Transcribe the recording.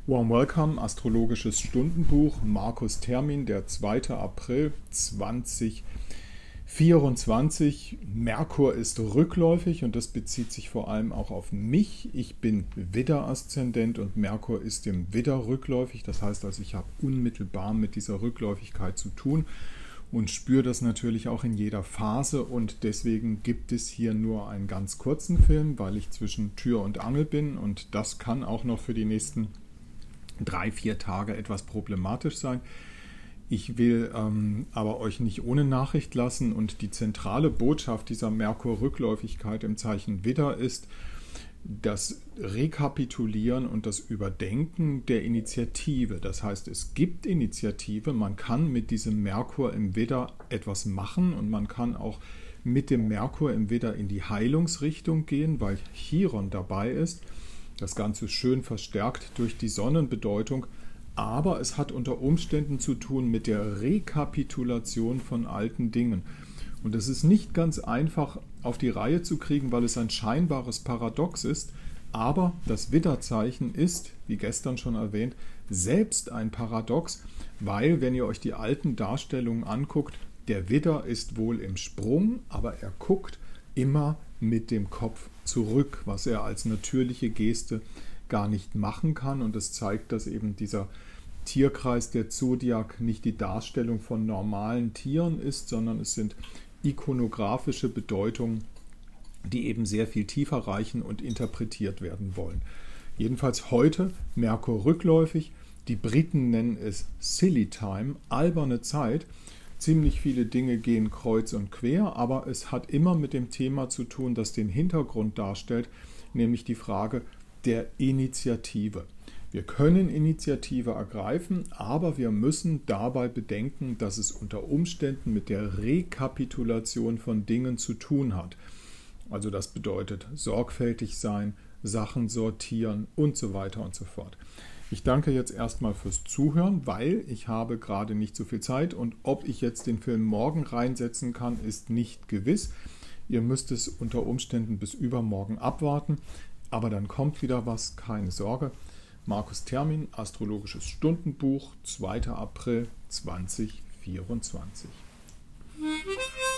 Warm Welcome, astrologisches Stundenbuch, Markus Termin, der 2. April 2024. Merkur ist rückläufig und das bezieht sich vor allem auch auf mich. Ich bin Widder-Aszendent und Merkur ist im Widder rückläufig. Das heißt also, ich habe unmittelbar mit dieser Rückläufigkeit zu tun und spüre das natürlich auch in jeder Phase. Und deswegen gibt es hier nur einen ganz kurzen Film, weil ich zwischen Tür und Angel bin. Und das kann auch noch für die nächsten 3-4 Tage etwas problematisch sein. Ich will aber euch nicht ohne Nachricht lassen und die zentrale Botschaft dieser Merkur-Rückläufigkeit im Zeichen Widder ist das Rekapitulieren und das Überdenken der Initiative. Das heißt, es gibt Initiative, man kann mit diesem Merkur im Widder etwas machen und man kann auch mit dem Merkur im Widder in die Heilungsrichtung gehen, weil Chiron dabei ist. Das Ganze ist schön verstärkt durch die Sonnenbedeutung, aber es hat unter Umständen zu tun mit der Rekapitulation von alten Dingen. Und es ist nicht ganz einfach auf die Reihe zu kriegen, weil es ein scheinbares Paradox ist, aber das Widderzeichen ist, wie gestern schon erwähnt, selbst ein Paradox, weil, wenn ihr euch die alten Darstellungen anguckt, der Widder ist wohl im Sprung, aber er guckt immer mit dem Kopf zurück, was er als natürliche Geste gar nicht machen kann. Und es zeigt, dass eben dieser Tierkreis der Zodiac nicht die Darstellung von normalen Tieren ist, sondern es sind ikonografische Bedeutungen, die eben sehr viel tiefer reichen und interpretiert werden wollen. Jedenfalls heute Merkur rückläufig. Die Briten nennen es Silly Time, alberne Zeit. Ziemlich viele Dinge gehen kreuz und quer, aber es hat immer mit dem Thema zu tun, das den Hintergrund darstellt, nämlich die Frage der Initiative. Wir können Initiative ergreifen, aber wir müssen dabei bedenken, dass es unter Umständen mit der Rekapitulation von Dingen zu tun hat. Also das bedeutet sorgfältig sein, Sachen sortieren und so weiter und so fort. Ich danke jetzt erstmal fürs Zuhören, weil ich habe gerade nicht so viel Zeit und ob ich jetzt den Film morgen reinsetzen kann, ist nicht gewiss. Ihr müsst es unter Umständen bis übermorgen abwarten, aber dann kommt wieder was, keine Sorge. Markus Termin, astrologisches Stundenbuch, 2. April 2024.